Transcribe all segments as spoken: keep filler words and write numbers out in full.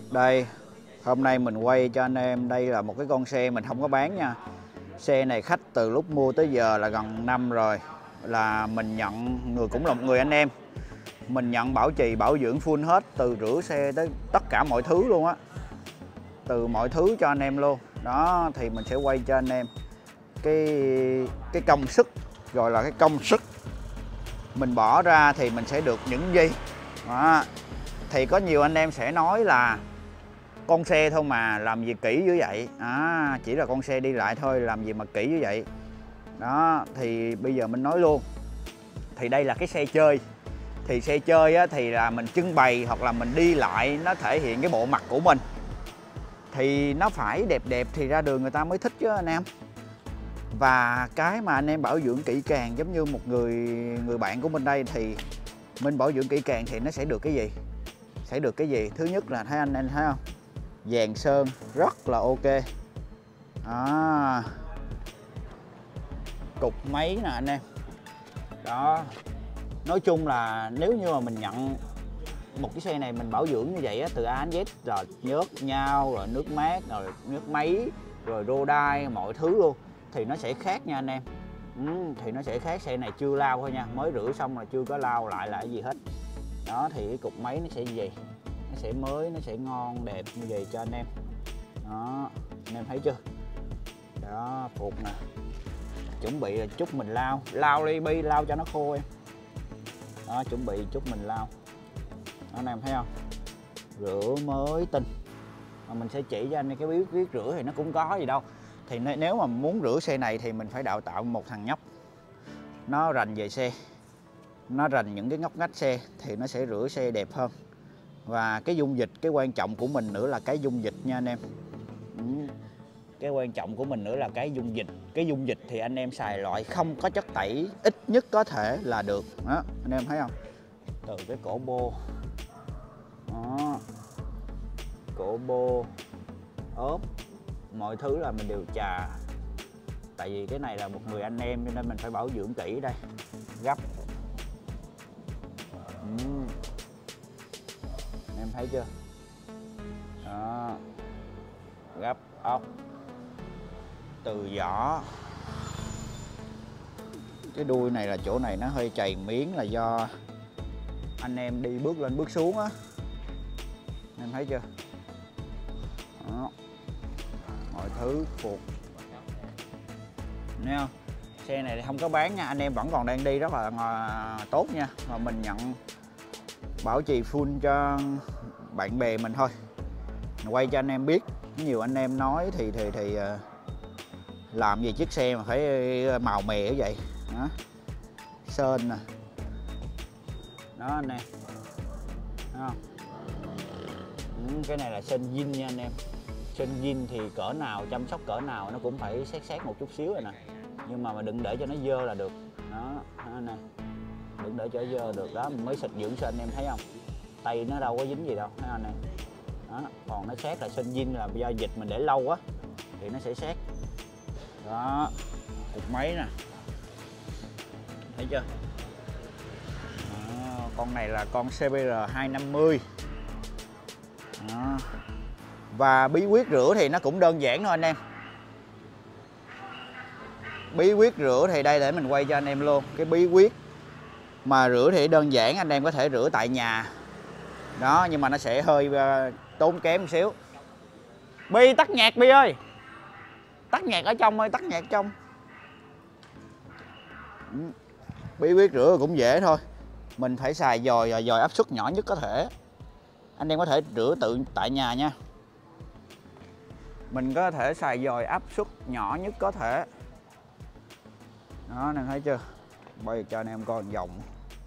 Đây, hôm nay mình quay cho anh em, đây là một cái con xe mình không có bán nha. Xe này khách từ lúc mua tới giờ là gần năm rồi. Là mình nhận, người cũng là một người anh em. Mình nhận bảo trì, bảo dưỡng full hết, từ rửa xe tới tất cả mọi thứ luôn á. Từ mọi thứ cho anh em luôn. Đó, thì mình sẽ quay cho anh em cái cái công sức, gọi là cái công sức mình bỏ ra thì mình sẽ được những gì. Đó. Thì có nhiều anh em sẽ nói là con xe thôi mà làm gì kỹ như vậy, à, chỉ là con xe đi lại thôi làm gì mà kỹ như vậy. Đó, thì bây giờ mình nói luôn, thì đây là cái xe chơi. Thì xe chơi á, thì là mình trưng bày hoặc là mình đi lại, nó thể hiện cái bộ mặt của mình, thì nó phải đẹp đẹp thì ra đường người ta mới thích chứ anh em. Và cái mà anh em bảo dưỡng kỹ càng, giống như một người người bạn của mình đây, thì mình bảo dưỡng kỹ càng thì nó sẽ được cái gì? Sẽ được cái gì? Thứ nhất là thấy anh em thấy không? Dàn sơn rất là ok. Đó. Cục máy nè anh em. Đó. Nói chung là nếu như mà mình nhận một cái xe này mình bảo dưỡng như vậy á, từ A đến Z, rồi nhớt nhau, rồi nước mát, rồi nước máy, rồi rô đai, mọi thứ luôn, thì nó sẽ khác nha anh em. Ừ, thì nó sẽ khác. Xe này chưa lau thôi nha, mới rửa xong là chưa có lau lại là cái gì hết. Đó, thì cái cục máy nó sẽ như vậy, nó sẽ mới, nó sẽ ngon đẹp như vậy cho anh em. Đó, anh em thấy chưa? Đó, phục nè. Chuẩn bị là chút mình lau, lau đi Bi, lau cho nó khô em. Đó, chuẩn bị chút mình lau. Đó, anh em thấy không? Rửa mới tinh. Mà mình sẽ chỉ cho anh cái bí quyết rửa thì nó cũng có gì đâu. Thì nếu mà muốn rửa xe này thì mình phải đào tạo một thằng nhóc, nó rành về xe, nó rành những cái ngóc ngách xe, thì nó sẽ rửa xe đẹp hơn. Và cái dung dịch, cái quan trọng của mình nữa là cái dung dịch nha anh em. Ừ. Cái quan trọng của mình nữa là cái dung dịch. Cái dung dịch thì anh em xài loại không có chất tẩy, ít nhất có thể là được. Đó, anh em thấy không? Từ cái cổ bô. Đó. Cổ bô, ốp, mọi thứ là mình đều chà. Tại vì cái này là một người anh em cho nên mình phải bảo dưỡng kỹ đây. Gấp. Ừ. Em thấy chưa? Đó. Gấp ốc. Từ vỏ. Cái đuôi này là chỗ này nó hơi chày miếng là do anh em đi bước lên bước xuống á. Em thấy chưa? Đó. Mọi thứ phục. Thấy không? Xe này thì không có bán nha, anh em vẫn còn đang đi rất là tốt nha. Mà mình nhận bảo trì full cho bạn bè mình thôi, mình quay cho anh em biết. Nhiều anh em nói thì thì thì làm gì chiếc xe mà phải màu mè như vậy. Đó. Sơn nè. Đó anh em. Thấy không? Ừ, cái này là sơn zin nha anh em. Sơn zin thì cỡ nào, chăm sóc cỡ nào nó cũng phải xét xét một chút xíu rồi nè. Nhưng mà mà đừng để cho nó dơ là được. Đó, đó nè. Đừng để cho nó dơ được. Đó, mình mới xịt dưỡng sơn anh em thấy không? Tay nó đâu có dính gì đâu, thấy anh em. Đó, còn nó xét là sơn zin là do dịch mình để lâu quá thì nó sẽ xét. Đó, cục máy nè. Thấy chưa? Đó, con này là con xê bê rờ hai năm mươi. Đó. Và bí quyết rửa thì nó cũng đơn giản thôi anh em. Bí quyết rửa thì đây để mình quay cho anh em luôn. Cái bí quyết mà rửa thì đơn giản, anh em có thể rửa tại nhà. Đó, nhưng mà nó sẽ hơi uh, tốn kém một xíu. Bi tắt nhạc Bi ơi. Tắt nhạc ở trong ơi, tắt nhạc trong. Bí quyết rửa cũng dễ thôi. Mình phải xài dòi dòi áp suất nhỏ nhất có thể. Anh em có thể rửa tự tại nhà nha. Mình có thể xài dòi áp suất nhỏ nhất có thể. Đó, anh em thấy chưa? Bây giờ cho anh em coi một vòng.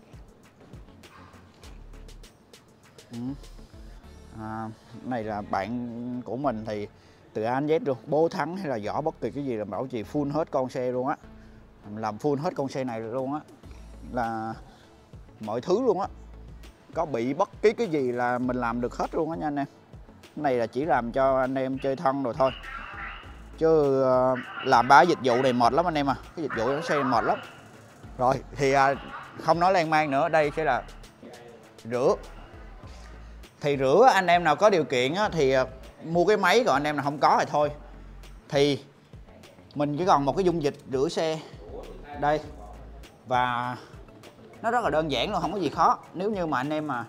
Ừ. À, này là bạn của mình thì từ A đến Z luôn, bố thắng hay là vỏ bất kỳ cái gì là bảo trì full hết con xe luôn á. Làm full hết con xe này luôn á, là mọi thứ luôn á. Có bị bất kỳ cái gì là mình làm được hết luôn á nha anh em. Cái này là chỉ làm cho anh em chơi thân rồi thôi, chứ uh, làm ba dịch vụ này mệt lắm anh em à. Cái dịch vụ nó xe mệt lắm. Rồi thì uh, không nói lan man nữa, đây sẽ là rửa. Thì rửa anh em nào có điều kiện á, thì mua cái máy, còn anh em nào không có thì thôi. Thì mình chỉ còn một cái dung dịch rửa xe đây, và nó rất là đơn giản luôn, không có gì khó. Nếu như mà anh em mà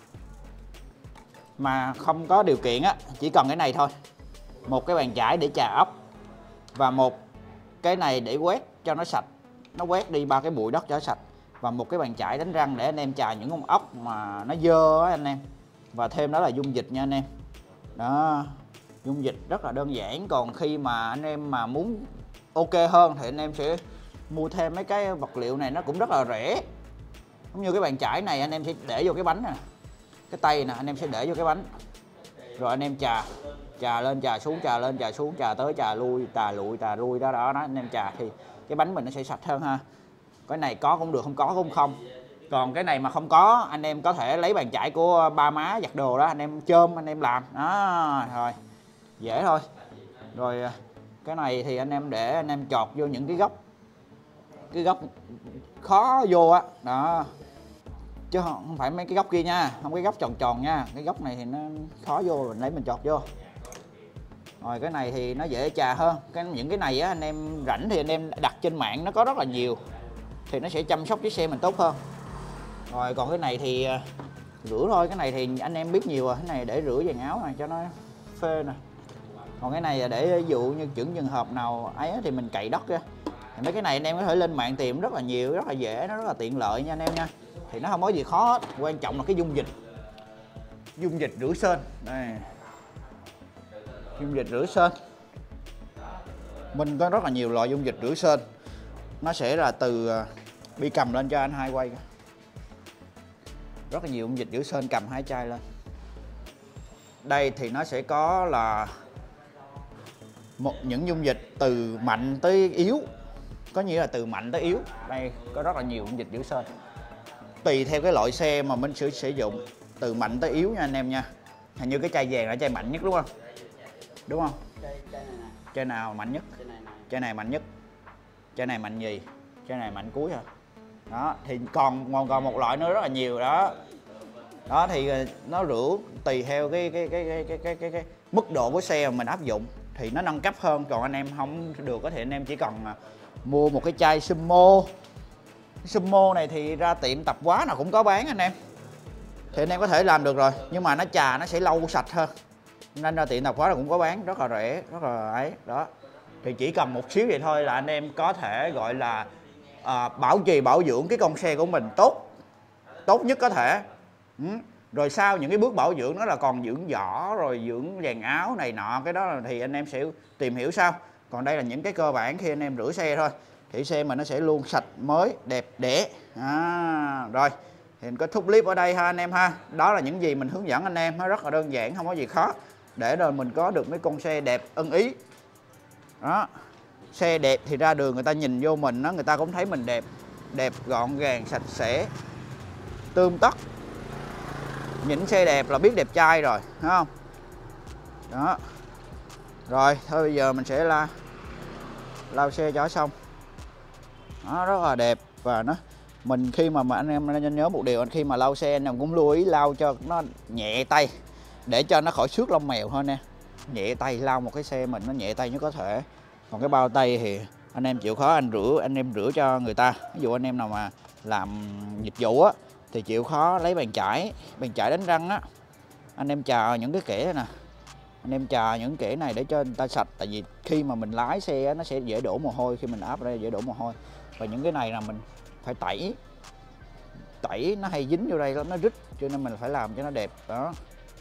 mà không có điều kiện á, chỉ cần cái này thôi. Một cái bàn chải để chà ốc và một cái này để quét cho nó sạch, nó quét đi ba cái bụi đất cho nó sạch, và một cái bàn chải đánh răng để anh em chà những con ốc mà nó dơ á anh em. Và thêm đó là dung dịch nha anh em. Đó, dung dịch rất là đơn giản. Còn khi mà anh em mà muốn ok hơn thì anh em sẽ mua thêm mấy cái vật liệu này, nó cũng rất là rẻ. Giống như cái bàn chải này anh em sẽ để vô cái bánh nè, cái tay nè, anh em sẽ để vô cái bánh, rồi anh em chà chà lên chà xuống, chà lên chà xuống, chà tới chà lui, chà lụi chà lui đó đó, đó anh em chà thì cái bánh mình nó sẽ sạch hơn ha. Cái này có cũng được, không có cũng không. Còn cái này mà không có, anh em có thể lấy bàn chải của ba má giặt đồ đó, anh em chôm anh em làm đó, rồi dễ thôi. Rồi cái này thì anh em để anh em chọt vô những cái góc, cái góc khó vô á, đó. Chứ không phải mấy cái góc kia nha, không cái góc tròn tròn nha, cái góc này thì nó khó vô, mình lấy mình chọt vô. Rồi cái này thì nó dễ chà hơn. Cái những cái này á anh em rảnh thì anh em đặt trên mạng, nó có rất là nhiều, thì nó sẽ chăm sóc chiếc xe mình tốt hơn. Rồi còn cái này thì rửa thôi, cái này thì anh em biết nhiều rồi, cái này để rửa dàn áo này cho nó phê nè. Còn cái này là để ví dụ như chuẩn trường hợp nào ấy thì mình cày đất ra. Thì mấy cái này anh em có thể lên mạng tìm rất là nhiều, rất là dễ, nó rất là tiện lợi nha anh em nha. Thì nó không có gì khó hết, quan trọng là cái dung dịch. Dung dịch rửa sên. Đây. Dung dịch rửa sên. Mình có rất là nhiều loại dung dịch rửa sên. Nó sẽ là từ Bi cầm lên cho anh hai quay. Rất là nhiều dung dịch rửa sên, cầm hai chai lên. Đây thì nó sẽ có là một những dung dịch từ mạnh tới yếu, có nghĩa là từ mạnh tới yếu. Đây có rất là nhiều dung dịch rửa sên, tùy theo cái loại xe mà mình sẽ sử dụng, từ mạnh tới yếu nha anh em nha. Hình như cái chai vàng là chai mạnh nhất đúng không? Đúng không? Chai, chai, này nè. Chai nào mạnh nhất? Chai này, này. Chai này mạnh nhất. Chai này mạnh gì? Chai này mạnh cuối hả? Đó, thì còn còn còn một loại nữa rất là nhiều đó. Đó thì nó rửa tùy theo cái cái cái cái cái cái cái, cái mức độ của xe mà mình áp dụng thì nó nâng cấp hơn. Còn anh em không được thì anh em chỉ cần mua một cái chai Sumo. Sumo này thì ra tiệm tạp hóa nào cũng có bán anh em, thì anh em có thể làm được rồi, nhưng mà nó chà nó sẽ lâu sạch hơn, nên ra tiệm tạp hóa nào cũng có bán, rất là rẻ, rất là ấy đó. Thì chỉ cần một xíu vậy thôi là anh em có thể gọi là à, bảo trì bảo dưỡng cái con xe của mình tốt tốt nhất có thể. Ừ. Rồi sau những cái bước bảo dưỡng đó là còn dưỡng vỏ rồi dưỡng dàn áo này nọ, cái đó là thì anh em sẽ tìm hiểu sau. Còn đây là những cái cơ bản khi anh em rửa xe thôi, thì xe mình nó sẽ luôn sạch mới đẹp đẽ. À, rồi thì mình kết thúc clip ở đây ha anh em ha. Đó là những gì mình hướng dẫn anh em, nó rất là đơn giản, không có gì khó, để rồi mình có được mấy con xe đẹp ưng ý. Đó, xe đẹp thì ra đường người ta nhìn vô mình nó, người ta cũng thấy mình đẹp, đẹp gọn gàng sạch sẽ tươm tất. Nhìn xe đẹp là biết đẹp trai rồi, thấy không? Đó. Rồi thôi bây giờ mình sẽ la lau xe cho xong. Nó rất là đẹp. Và nó mình khi mà, mà anh em nên nhớ một điều, anh khi mà lau xe anh em cũng lưu ý lau cho nó nhẹ tay, để cho nó khỏi xước lông mèo thôi nè. Nhẹ tay, lau một cái xe mình nó nhẹ tay nhất có thể. Còn cái bao tay thì anh em chịu khó anh rửa, anh em rửa cho người ta. Ví dụ anh em nào mà làm dịch vụ á thì chịu khó lấy bàn chải, bàn chải đánh răng á, anh em chà những cái kẽ này nè, anh em chà những kẽ này để cho người ta sạch. Tại vì khi mà mình lái xe á, nó sẽ dễ đổ mồ hôi, khi mình áp ở đây dễ đổ mồ hôi. Và những cái này là mình phải tẩy, tẩy nó hay dính vô đây lắm, nó rít, cho nên mình phải làm cho nó đẹp. Đó,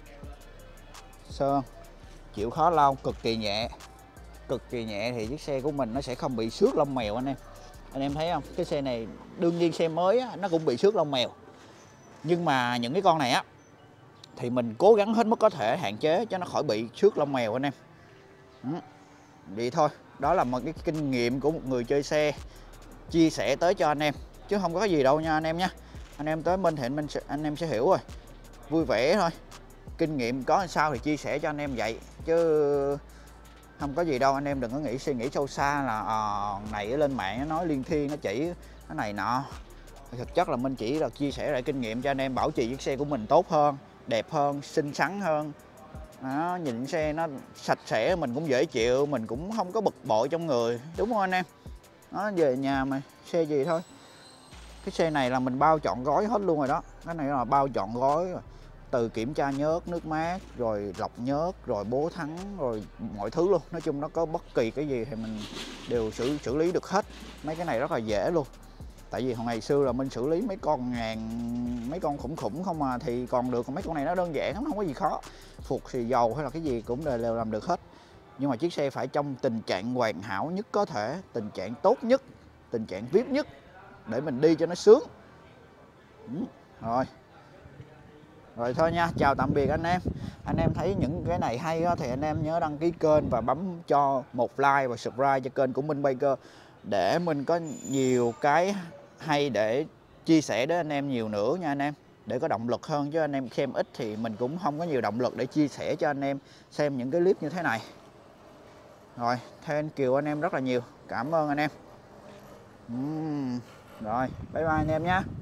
sơn chịu khó lau cực kỳ nhẹ, cực kỳ nhẹ thì chiếc xe của mình nó sẽ không bị xước lông mèo anh em. Anh em thấy không, cái xe này đương nhiên xe mới á, nó cũng bị xước lông mèo, nhưng mà những cái con này á thì mình cố gắng hết mức có thể hạn chế cho nó khỏi bị xước lông mèo anh em. Ừ. Vậy thôi, đó là một cái kinh nghiệm của một người chơi xe chia sẻ tới cho anh em, chứ không có cái gì đâu nha anh em nha. Anh em tới mình thì anh, sẽ, anh em sẽ hiểu rồi, vui vẻ thôi. Kinh nghiệm có sao thì chia sẻ cho anh em vậy, chứ không có gì đâu. Anh em đừng có nghĩ suy nghĩ sâu xa là à, này lên mạng nó nói liên thiên nó chỉ cái này nọ. Thực chất là mình chỉ là chia sẻ lại kinh nghiệm cho anh em bảo trì chiếc xe của mình tốt hơn, đẹp hơn, xinh xắn hơn. Đó, nhìn xe nó sạch sẽ, mình cũng dễ chịu, mình cũng không có bực bội trong người, đúng không anh em? Đó, về nhà mà xe gì thôi. Cái xe này là mình bao trọn gói hết luôn rồi đó. Cái này là bao trọn gói rồi. Từ kiểm tra nhớt, nước mát, rồi lọc nhớt, rồi bố thắng, rồi mọi thứ luôn. Nói chung nó có bất kỳ cái gì thì mình đều xử xử lý được hết. Mấy cái này rất là dễ luôn. Tại vì hồi ngày xưa là mình xử lý mấy con ngàn, mấy con khủng khủng không mà thì còn được, còn mấy con này nó đơn giản lắm, không có gì khó. Phục xì dầu hay là cái gì cũng đều, đều làm được hết. Nhưng mà chiếc xe phải trong tình trạng hoàn hảo nhất có thể, tình trạng tốt nhất, tình trạng vê i pê nhất để mình đi cho nó sướng. Ừ, rồi. Rồi thôi nha, chào tạm biệt anh em. Anh em thấy những cái này hay đó, thì anh em nhớ đăng ký kênh và bấm cho một like và subscribe cho kênh của Minh Biker để mình có nhiều cái hay để chia sẻ đến anh em nhiều nữa nha anh em, để có động lực hơn, chứ anh em xem ít thì mình cũng không có nhiều động lực để chia sẻ cho anh em xem những cái clip như thế này. Rồi, thank you anh em rất là nhiều. Cảm ơn anh em. uhm, Rồi, bye bye anh em nhé.